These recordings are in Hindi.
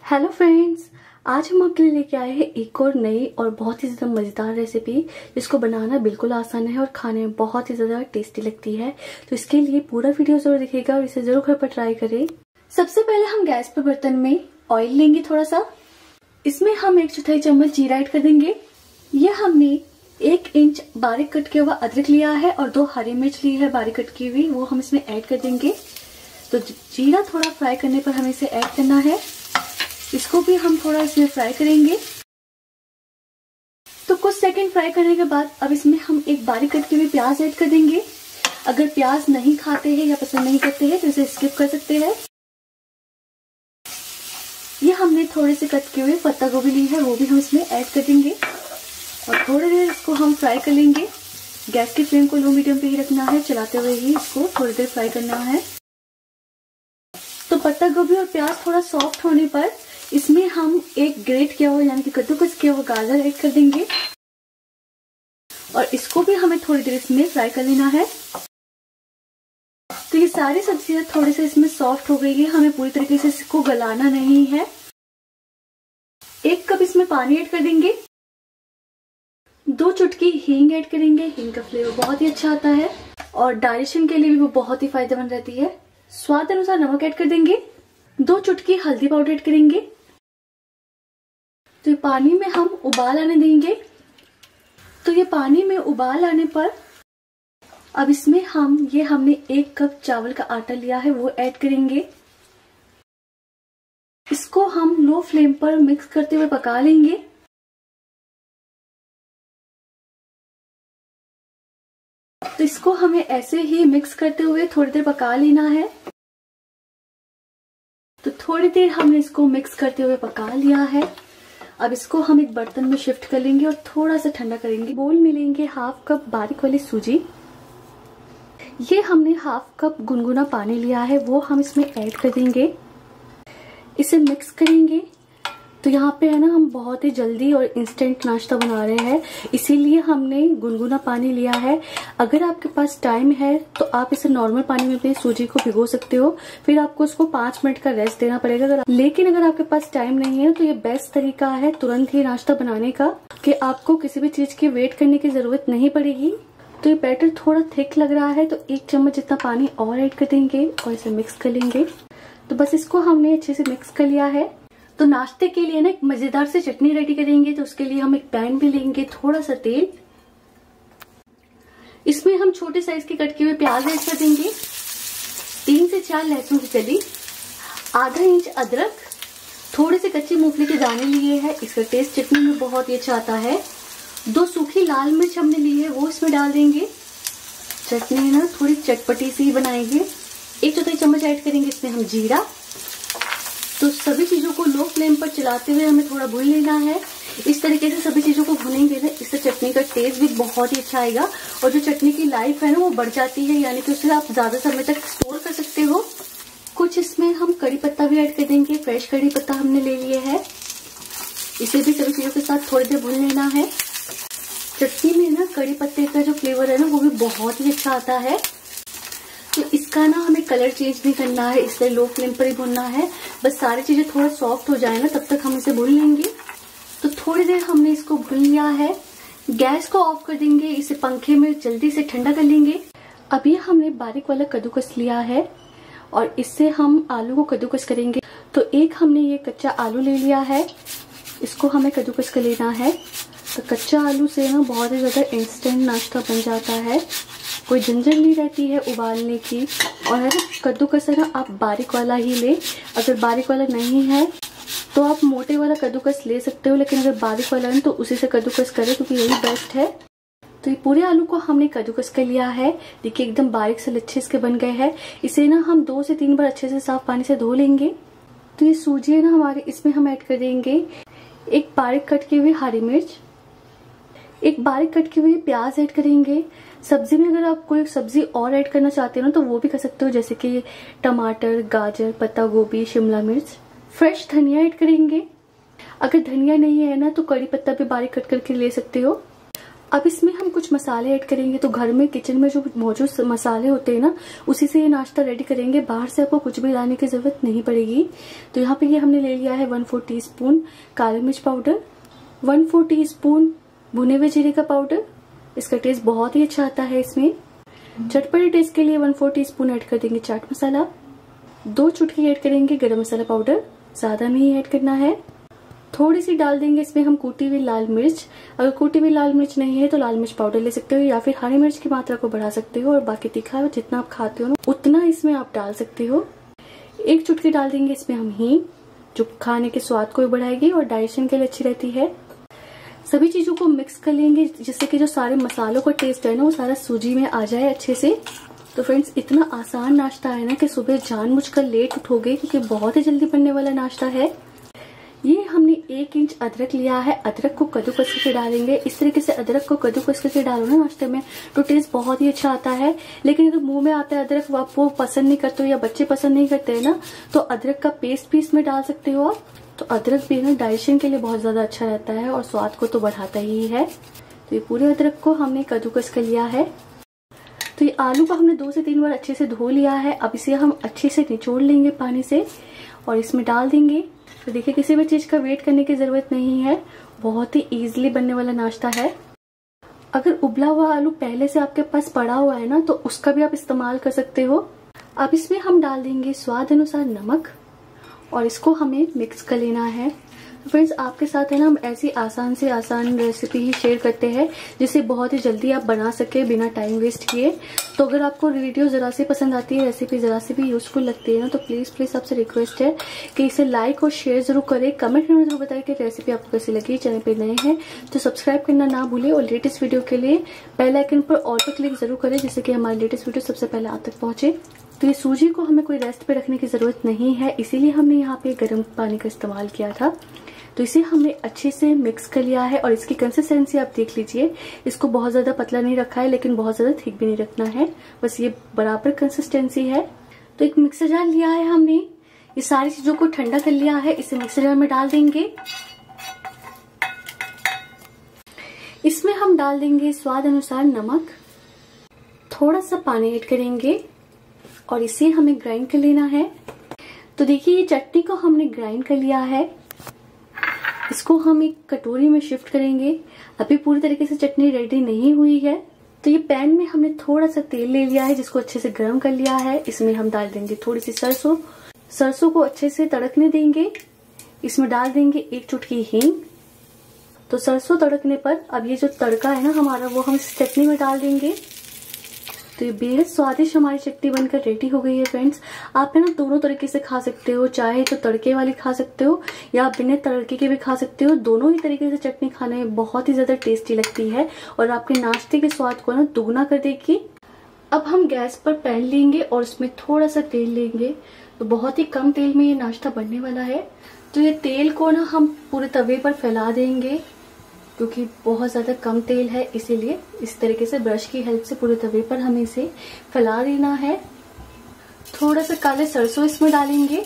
हेलो फ्रेंड्स, आज हम आपके लिए लेके आए हैं एक और नई और बहुत ही ज्यादा मजेदार रेसिपी जिसको बनाना बिल्कुल आसान है और खाने में बहुत ही ज्यादा टेस्टी लगती है। तो इसके लिए पूरा वीडियो जरूर देखिएगा और इसे जरूर घर पर ट्राई करें। सबसे पहले हम गैस पर बर्तन में ऑयल लेंगे थोड़ा सा। इसमें हम 1/4 चम्मच जीरा ऐड कर देंगे। ये हमने 1 इंच बारीक कट किया हुआ अदरक लिया है और 2 हरी मिर्च ली है बारीक कट की हुई, वो हम इसमें ऐड कर देंगे। तो जीरा थोड़ा फ्राई करने पर हमें इसे ऐड करना है। इसको भी हम थोड़ा इसमें फ्राई करेंगे। तो कुछ सेकंड फ्राई करने के बाद अब इसमें हम एक बारीक कट की हुई प्याज ऐड कर देंगे। अगर प्याज नहीं खाते हैं या पसंद नहीं करते हैं तो इसे स्किप कर सकते हैं। ये हमने थोड़े से कट किए हुए पत्ता गोभी ली है, वो भी हम इसमें ऐड कर देंगे और थोड़ी देर इसको हम फ्राई कर लेंगे। गैस की फ्लेम को लो मीडियम पे ही रखना है, चलाते हुए ही इसको थोड़ी देर फ्राई करना है। तो पत्ता गोभी और प्याज थोड़ा सॉफ्ट होने पर इसमें हम एक ग्रेट किया हुआ यानी कि कद्दूकस किया हुआ गाजर ऐड कर देंगे और इसको भी हमें थोड़ी देर इसमें फ्राई कर लेना है। तो ये सारी सब्जियां थोड़े से इसमें सॉफ्ट हो गई है, हमें पूरी तरीके से इसको गलाना नहीं है। 1 कप इसमें पानी ऐड कर देंगे। 2 चुटकी हींग ऐड करेंगे। हींग का फ्लेवर बहुत ही अच्छा आता है और डाइजेशन के लिए भी वो बहुत ही फायदेमंद रहती है। स्वाद अनुसार नमक ऐड कर देंगे। 2 चुटकी हल्दी पाउडर ऐड करेंगे। तो ये पानी में हम उबाल आने देंगे। तो ये पानी में उबाल आने पर अब इसमें हमने 1 कप चावल का आटा लिया है, वो ऐड करेंगे। इसको हम लो फ्लेम पर मिक्स करते हुए पका लेंगे। तो इसको हमें ऐसे ही मिक्स करते हुए थोड़ी देर पका लेना है। तो थोड़ी देर हमने इसको मिक्स करते हुए पका लिया है। अब इसको हम एक बर्तन में शिफ्ट कर लेंगे और थोड़ा सा ठंडा करेंगे। बोल में लेंगे 1/2 कप बारीक वाली सूजी। ये हमने 1/2 कप गुनगुना पानी लिया है, वो हम इसमें ऐड कर देंगे। इसे मिक्स करेंगे। तो यहाँ पे है ना, हम बहुत ही जल्दी और इंस्टेंट नाश्ता बना रहे हैं, इसीलिए हमने गुनगुना पानी लिया है। अगर आपके पास टाइम है तो आप इसे नॉर्मल पानी में अपनी सूजी को भिगो सकते हो, फिर आपको उसको 5 मिनट का रेस्ट देना पड़ेगा। लेकिन अगर आपके पास टाइम नहीं है तो ये बेस्ट तरीका है तुरंत ही नाश्ता बनाने का, कि आपको किसी भी चीज की वेट करने की जरूरत नहीं पड़ेगी। तो ये बैटर थोड़ा थिक लग रहा है तो 1 चम्मच जितना पानी और ऐड कर देंगे और इसे मिक्स कर लेंगे। तो बस इसको हमने अच्छे से मिक्स कर लिया है। तो नाश्ते के लिए ना एक मजेदार से चटनी रेडी करेंगे। तो उसके लिए हम एक पैन में लेंगे थोड़ा सा तेल। इसमें हम छोटे साइज के कट किए हुए प्याज ऐड कर देंगे। 3 से 4 लहसुन की कली, ½ इंच अदरक, थोड़े से कच्ची मूंगफली के दाने लिए हैं, इसका टेस्ट चटनी में बहुत ही अच्छा आता है। 2 सूखी लाल मिर्च हमने ली है, वो इसमें डाल देंगे। चटनी ना थोड़ी चटपटी सी बनाएंगे। 1/4 चम्मच ऐड करेंगे इसमें हम जीरा। तो सभी चीजों को लो फ्लेम पर चलाते हुए हमें थोड़ा भून लेना है। इस तरीके से सभी चीजों को भूनेंगे ना, इससे चटनी का टेस्ट भी बहुत ही अच्छा आएगा और जो चटनी की लाइफ है ना वो बढ़ जाती है, यानी कि उसे आप ज्यादा समय तक स्टोर कर सकते हो। कुछ इसमें हम कड़ी पत्ता भी ऐड कर देंगे। फ्रेश कड़ी पत्ता हमने ले लिए है। इसे भी सभी चीजों के साथ थोड़ी देर भून लेना है। चटनी में ना कड़ी पत्ते का जो फ्लेवर है ना वो भी बहुत ही अच्छा आता है। तो इसका ना हमें कलर चेंज नहीं करना है, इसलिए लो फ्लेम पर ही भूनना है। बस सारी चीजें थोड़ा सॉफ्ट हो जाए ना, तब तक हम इसे भून लेंगे। तो थोड़ी देर हमने इसको भून लिया है। गैस को ऑफ कर देंगे। इसे पंखे में जल्दी से ठंडा कर लेंगे। अभी हमने बारीक वाला कद्दूकस लिया है और इससे हम आलू को कद्दूकस करेंगे। तो एक हमने ये कच्चा आलू ले लिया है, इसको हमें कद्दूकस कर लेना है। तो कच्चा आलू से ना बहुत ही ज्यादा इंस्टेंट नाश्ता बन जाता है, कोई झंझट नहीं रहती है उबालने की। और है ना, कद्दूकस है ना आप बारीक वाला ही ले। अगर बारीक वाला नहीं है तो आप मोटे वाला कद्दूकस ले सकते हो, लेकिन अगर बारीक वाला है तो उसी से कद्दूकस करें क्योंकि यही बेस्ट है। तो ये पूरे आलू को हमने कद्दूकस कर लिया है। देखिए एकदम बारीक से लच्छे इसके बन गए हैं। इसे ना हम 2 से 3 बार अच्छे से साफ पानी से धो लेंगे। तो ये सूजी है ना हमारे, इसमें हम ऐड कर देंगे 1 बारीक कट की हुई हरी मिर्च, 1 बारीक कट की हुई प्याज ऐड करेंगे। सब्जी में अगर आप कोई सब्जी और ऐड करना चाहते हो ना तो वो भी कर सकते हो, जैसे कि टमाटर, गाजर, पत्ता गोभी, शिमला मिर्च। फ्रेश धनिया ऐड करेंगे। अगर धनिया नहीं है ना तो कड़ी पत्ता भी बारीक कट करके ले सकते हो। अब इसमें हम कुछ मसाले ऐड करेंगे। तो घर में किचन में जो मौजूद मसाले होते हैं ना, उसी से ये नाश्ता रेडी करेंगे। बाहर से आपको कुछ भी लाने की जरूरत नहीं पड़ेगी। तो यहाँ पे ये हमने ले लिया है 1/4 टीस्पून काली मिर्च पाउडर, 1/4 टीस्पून भुने हुए जीरे का पाउडर। इसका टेस्ट बहुत ही अच्छा आता है। इसमें चटपटे टेस्ट के लिए 1/4 टीस्पून ऐड कर देंगे चाट मसाला, 2 चुटकी ऐड करेंगे गरम मसाला पाउडर, ज्यादा नहीं ऐड करना है। थोड़ी सी डाल देंगे इसमें हम कूटी हुई लाल मिर्च। अगर कूटी हुई लाल मिर्च नहीं है तो लाल मिर्च पाउडर ले सकते हो, या फिर हरी मिर्च की मात्रा को बढ़ा सकते हो। और बाकी तीखा जितना आप खाते हो ना उतना इसमें आप डाल सकते हो। 1 चुटकी डाल देंगे इसमें हम हींग, जो खाने के स्वाद को भी बढ़ाएगी और डाइजेशन के लिए अच्छी रहती है। सभी चीजों को मिक्स कर लेंगे जिससे कि जो सारे मसालों का टेस्ट है ना वो सारा सूजी में आ जाए अच्छे से। तो फ्रेंड्स, इतना आसान नाश्ता है ना कि सुबह जानबूझकर लेट उठोगे, क्योंकि बहुत ही जल्दी बनने वाला नाश्ता है। ये हमने 1 इंच अदरक लिया है। अदरक को कद्दूकस करके डालेंगे। इस तरीके से अदरक को कद्दूकस करके डालो ना नाश्ते में तो टेस्ट बहुत ही अच्छा आता है। लेकिन अगर मुंह में आता है अदरक, आप वो पसंद नहीं करते हो या बच्चे पसंद नहीं करते हैं ना, तो अदरक का पेस्ट भी इसमें डाल सकते हो आप। तो अदरक भी ना डाइजेशन के लिए बहुत ज्यादा अच्छा रहता है और स्वाद को तो बढ़ाता ही है। तो ये पूरे अदरक को हमने कद्दूकस कर लिया है। तो ये आलू को हमने 2 से 3 बार अच्छे से धो लिया है। अब इसे हम अच्छे से निचोड़ लेंगे पानी से और इसमें डाल देंगे। तो देखिए, किसी भी चीज का वेट करने की जरूरत नहीं है, बहुत ही इजीली बनने वाला नाश्ता है। अगर उबला हुआ आलू पहले से आपके पास पड़ा हुआ है ना, तो उसका भी आप इस्तेमाल कर सकते हो। अब इसमें हम डाल देंगे स्वाद अनुसार नमक और इसको हमें मिक्स कर लेना है। तो फ्रेंड्स, आपके साथ है ना हम ऐसी आसान से आसान रेसिपी ही शेयर करते हैं जिसे बहुत ही जल्दी आप बना सके बिना टाइम वेस्ट किए। तो अगर आपको वीडियो जरा सी पसंद आती है, रेसिपी जरा सी भी यूजफुल लगती है ना, तो प्लीज आपसे रिक्वेस्ट है कि इसे लाइक और शेयर जरूर करें। कमेंट में जरूर बताएं कि रेसिपी आपको कैसी लगी। चैनल पे नए हैं तो सब्सक्राइब करना ना भूलें और लेटेस्ट वीडियो के लिए बेल आइकन पर ऑल पर क्लिक जरूर करें, जिससे कि हमारी लेटेस्ट वीडियो सबसे पहले आप तक पहुंचे। तो ये सूजी को हमें कोई रेस्ट पे रखने की जरूरत नहीं है, इसीलिए हमने यहाँ पे गर्म पानी का इस्तेमाल किया था। तो इसे हमने अच्छे से मिक्स कर लिया है और इसकी कंसिस्टेंसी आप देख लीजिए। इसको बहुत ज्यादा पतला नहीं रखा है, लेकिन बहुत ज्यादा थिक भी नहीं रखना है, बस ये बराबर कंसिस्टेंसी है। तो एक मिक्सर जार लिया है हमने, ये सारी चीजों को ठंडा कर लिया है। इसे मिक्सर जार में डाल देंगे। इसमें हम डाल देंगे स्वाद अनुसार नमक, थोड़ा सा पानी ऐड करेंगे और इसे हमें ग्राइंड कर लेना है। तो देखिए, ये चटनी को हमने ग्राइंड कर लिया है। इसको हम एक कटोरी में शिफ्ट करेंगे। अभी पूरी तरीके से चटनी रेडी नहीं हुई है। तो ये पैन में हमने थोड़ा सा तेल ले लिया है, जिसको अच्छे से गर्म कर लिया है। इसमें हम डाल देंगे थोड़ी सी सरसों को अच्छे से तड़कने देंगे। इसमें डाल देंगे 1 चुटकी हींग। तो सरसों तड़कने पर अब ये जो तड़का है ना हमारा, वो हम इस चटनी में डाल देंगे। तो ये बेहद स्वादिष्ट हमारी चटनी बनकर रेडी हो गई है फ्रेंड्स। आप है ना दोनों तरीके से खा सकते हो, चाहे तो तड़के वाली खा सकते हो या बिना तड़के के भी खा सकते हो। दोनों ही तरीके से चटनी खाने में बहुत ही ज्यादा टेस्टी लगती है और आपके नाश्ते के स्वाद को ना दुगना कर देगी। अब हम गैस पर पैन लेंगे और उसमें थोड़ा सा तेल लेंगे। तो बहुत ही कम तेल में ये नाश्ता बनने वाला है। तो ये तेल को ना हम पूरे तवे पर फैला देंगे, क्योंकि बहुत ज्यादा कम तेल है, इसीलिए इस तरीके से ब्रश की हेल्प से पूरे तवे पर हमें इसे फैला देना है। थोड़ा सा काले सरसों इसमें डालेंगे।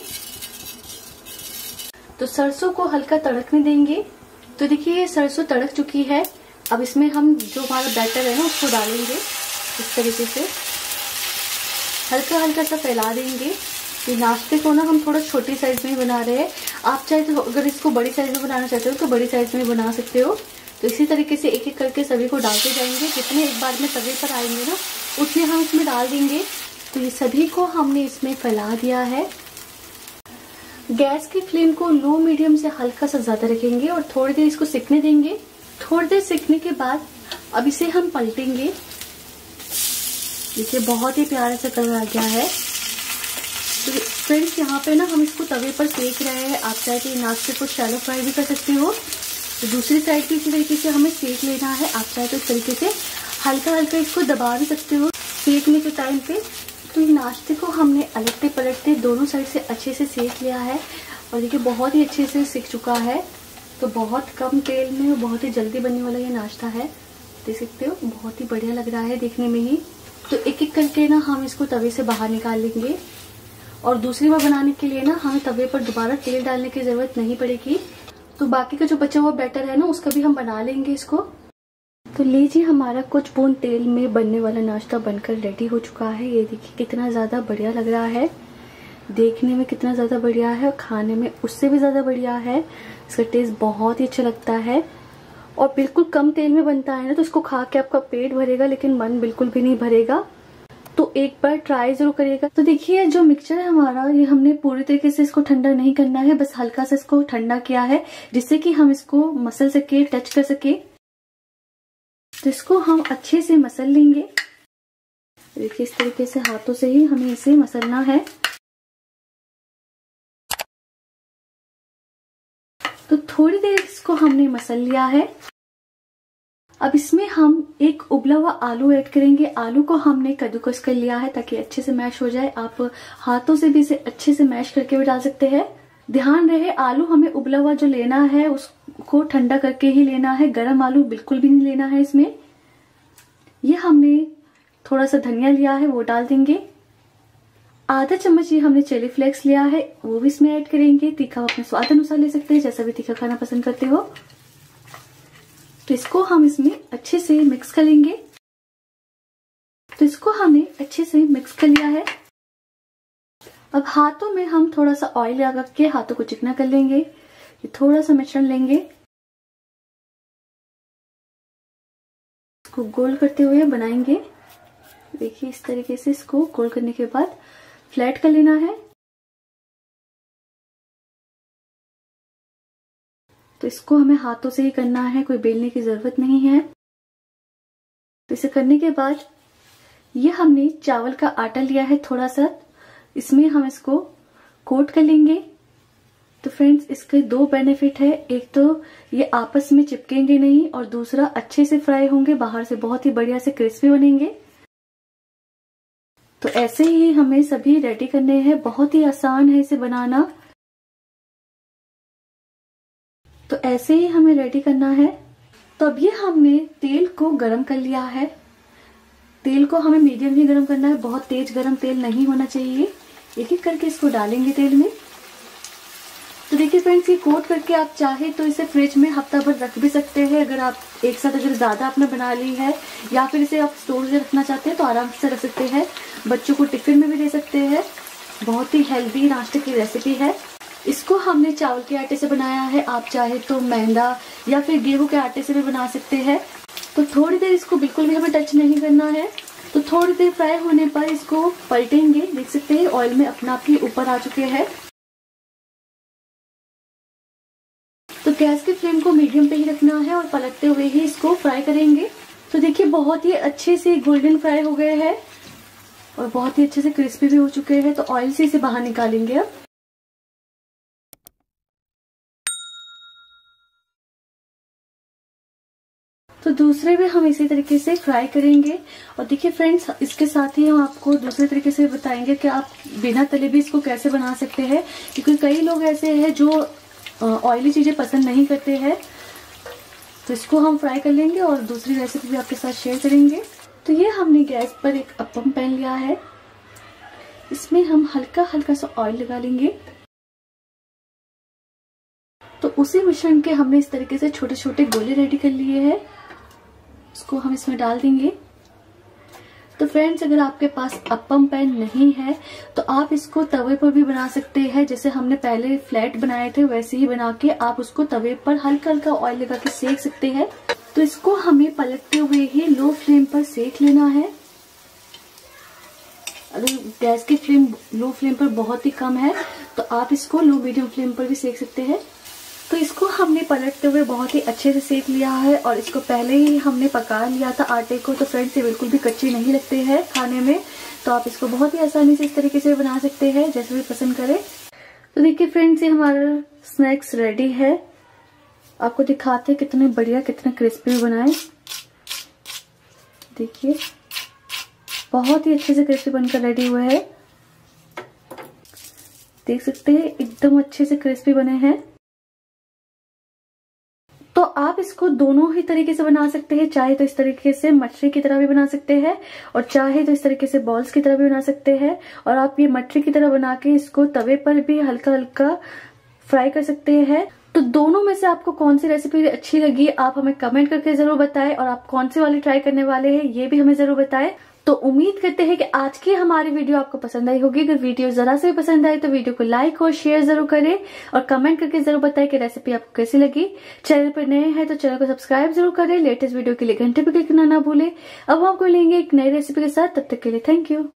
तो सरसों को हल्का तड़कने देंगे। तो देखिए, ये सरसों तड़क चुकी है। अब इसमें हम जो हमारा बैटर है ना उसको डालेंगे। इस तरीके से हल्का हल्का सा फैला देंगे। ये नाश्ते को ना हम थोड़ा छोटी साइज में बना रहे हैं। आप चाहे तो अगर इसको बड़ी साइज में बनाना चाहते हो तो बड़ी साइज में बना सकते हो। तो इसी तरीके से एक एक करके सभी को डालते जाएंगे। जितने एक बार में तवे पर आएंगे ना उतने हम इसमें डाल देंगे। तो ये सभी को हमने इसमें फैला दिया है। गैस की फ्लेम को लो मीडियम से हल्का सा ज्यादा रखेंगे और थोड़ी देर इसको सिकने देंगे। थोड़ी देर सिकने के बाद अब इसे हम पलटेंगे। देखिए, बहुत ही प्यारा सा कलर आ गया है। तो फ्रेंड्स, यहाँ पे ना हम इसको तवे पर सेक रहे हैं। आप चाहे तो नाश्ते को शैलो फ्राई भी कर सकते हो। तो दूसरी साइड भी इसी तरीके से हमें सेक लेना है। आप चाहे तो इस तरीके से हल्का हल्का इसको दबा भी सकते हो सेकने के टाइम पे। तो ये नाश्ते को हमने अलटते पलटते दोनों साइड से अच्छे से सेक लिया है और देखिए बहुत ही अच्छे से सिक चुका है। तो बहुत कम तेल में बहुत ही जल्दी बनने वाला ये नाश्ता है। देख सकते हो, बहुत ही बढ़िया लग रहा है देखने में ही। तो एक एक करके ना हम इसको तवे से बाहर निकाल लेंगे और दूसरी बार बनाने के लिए ना हमें तवे पर दोबारा तेल डालने की जरूरत नहीं पड़ेगी। तो बाकी का जो बचा हुआ बैटर है ना उसका भी हम बना लेंगे इसको। तो लीजिए, हमारा कुछ बूंद तेल में बनने वाला नाश्ता बनकर रेडी हो चुका है। ये देखिए कितना ज़्यादा बढ़िया लग रहा है, देखने में कितना ज़्यादा बढ़िया है और खाने में उससे भी ज़्यादा बढ़िया है। इसका टेस्ट बहुत ही अच्छा लगता है और बिल्कुल कम तेल में बनता है ना, तो इसको खा के आपका पेट भरेगा लेकिन मन बिल्कुल भी नहीं भरेगा। तो एक बार ट्राई जरूर करिएगा। तो देखिए, जो मिक्सचर है हमारा, ये हमने पूरी तरीके से इसको ठंडा नहीं करना है, बस हल्का सा इसको ठंडा किया है जिससे कि हम इसको मसल सके, टच कर सके। तो इसको हम अच्छे से मसल लेंगे। देखिए, इस तरीके से हाथों से ही हमें इसे मसलना है। तो थोड़ी देर इसको हमने मसल लिया है। अब इसमें हम एक उबला हुआ आलू ऐड करेंगे। आलू को हमने कद्दूकस कर लिया है ताकि अच्छे से मैश हो जाए। आप हाथों से भी इसे अच्छे से मैश करके भी डाल सकते हैं। ध्यान रहे, आलू हमें उबला हुआ जो लेना है उसको ठंडा करके ही लेना है, गर्म आलू बिल्कुल भी नहीं लेना है इसमें। ये हमने थोड़ा सा धनिया लिया है, वो डाल देंगे। आधा चम्मच ये हमने चिली फ्लेक्स लिया है, वो भी इसमें ऐड करेंगे। तीखा अपने स्वाद अनुसार ले सकते हैं, जैसा भी तीखा खाना पसंद करते हो। तो इसको हम इसमें अच्छे से मिक्स कर लेंगे। तो इसको हमने अच्छे से मिक्स कर लिया है। अब हाथों में हम थोड़ा सा ऑयल लगा के हाथों को चिकना कर लेंगे। ये थोड़ा सा मिश्रण लेंगे, इसको गोल करते हुए बनाएंगे। देखिए, इस तरीके से इसको गोल करने के बाद फ्लैट कर लेना है। तो इसको हमें हाथों से ही करना है, कोई बेलने की जरूरत नहीं है। तो इसे करने के बाद ये हमने चावल का आटा लिया है थोड़ा सा, इसमें हम इसको कोट कर लेंगे। तो फ्रेंड्स, इसके दो बेनिफिट है। एक तो ये आपस में चिपकेंगे नहीं और दूसरा अच्छे से फ्राई होंगे, बाहर से बहुत ही बढ़िया से क्रिस्पी बनेंगे। तो ऐसे ही हमें सभी रेडी करने हैं, बहुत ही आसान है इसे बनाना। तो ऐसे ही हमें रेडी करना है। तो अब ये हमने तेल को गरम कर लिया है। तेल को हमें मीडियम ही गरम करना है, बहुत तेज गरम तेल नहीं होना चाहिए। एक एक करके इसको डालेंगे तेल में। तो देखिए फ्रेंड्स, ये कोट करके आप चाहे तो इसे फ्रिज में हफ्ता भर रख भी सकते हैं। अगर आप एक साथ अगर ज्यादा आपने बना ली है या फिर इसे आप स्टोर से रखना चाहते हैं तो आराम से रख सकते हैं। बच्चों को टिफिन में भी दे सकते हैं। बहुत ही हेल्दी नाश्ते की रेसिपी है। इसको हमने चावल के आटे से बनाया है, आप चाहे तो मैदा या फिर गेहूं के आटे से भी बना सकते हैं। तो थोड़ी देर इसको बिल्कुल भी हमें टच नहीं करना है। तो थोड़ी देर फ्राई होने पर इसको पलटेंगे। देख सकते हैं ऑयल में अपना आप ही ऊपर आ चुके हैं। तो गैस की फ्लेम को मीडियम पे ही रखना है और पलटते हुए ही इसको फ्राई करेंगे। तो देखिए, बहुत ही अच्छे से गोल्डन फ्राई हो गए हैं और बहुत ही अच्छे से क्रिस्पी भी हो चुके हैं। तो ऑयल से इसे बाहर निकालेंगे अब। तो दूसरे भी हम इसी तरीके से फ्राई करेंगे। और देखिए फ्रेंड्स, इसके साथ ही हम आपको दूसरे तरीके से बताएंगे कि आप बिना तले भी इसको कैसे बना सकते हैं, क्योंकि कई लोग ऐसे हैं जो ऑयली चीजें पसंद नहीं करते हैं। तो इसको हम फ्राई कर लेंगे और दूसरी रेसिपी भी आपके साथ शेयर करेंगे। तो ये हमने गैस पर एक अप्पम पैन लिया है, इसमें हम हल्का हल्का सा ऑयल लगा लेंगे। तो उसी मिश्रण के हमने इस तरीके से छोटे छोटे गोले रेडी कर लिए हैं, इसको हम इसमें डाल देंगे। तो फ्रेंड्स, अगर आपके पास अप्पम पैन नहीं है तो आप इसको तवे पर भी बना सकते हैं। जैसे हमने पहले फ्लैट बनाए थे वैसे ही बना के आप उसको तवे पर हल्का हल्का ऑयल लगा के सेक सकते हैं। तो इसको हमें पलटते हुए ही लो फ्लेम पर सेक लेना है। अगर गैस की फ्लेम लो फ्लेम पर बहुत ही कम है तो आप इसको लो मीडियम फ्लेम पर भी सेक सकते हैं। तो इसको हमने पलटते हुए बहुत ही अच्छे से सेक लिया है और इसको पहले ही हमने पका लिया था आटे को। तो फ्रेंड्स, ये बिल्कुल भी कच्चे नहीं लगते हैं खाने में। तो आप इसको बहुत ही आसानी से इस तरीके से बना सकते हैं, जैसे भी पसंद करें। तो देखिए फ्रेंड्स, ये हमारा स्नैक्स रेडी है। आपको दिखाते हैं कितने बढ़िया, कितने क्रिस्पी बनाए। देखिए, बहुत ही अच्छे से क्रिस्पी बनकर रेडी हुए हैं। देख सकते हैं एकदम अच्छे से क्रिस्पी बने हैं। तो आप इसको दोनों ही तरीके से बना सकते हैं। चाहे तो इस तरीके से मछली की तरह भी बना सकते हैं और चाहे तो इस तरीके से बॉल्स की तरह भी बना सकते हैं। और आप ये मछली की तरह बना के इसको तवे पर भी हल्का हल्का फ्राई कर सकते हैं। तो दोनों में से आपको कौन सी रेसिपी अच्छी लगी आप हमें कमेंट करके जरूर बताएं, और आप कौन सी वाली ट्राई करने वाले हैं ये भी हमें जरूर बताएं। तो उम्मीद करते हैं कि आज की हमारी वीडियो आपको पसंद आई होगी। अगर वीडियो जरा से भी पसंद आई तो वीडियो को लाइक और शेयर जरूर करें, और कमेंट करके जरूर बताएं कि रेसिपी आपको कैसी लगी। चैनल पर नए हैं तो चैनल को सब्सक्राइब जरूर करें, लेटेस्ट वीडियो के लिए घंटे पे क्लिक करना ना भूलें। अब हम आपको मिलेंगे एक नई रेसिपी के साथ, तब तक के लिए थैंक यू।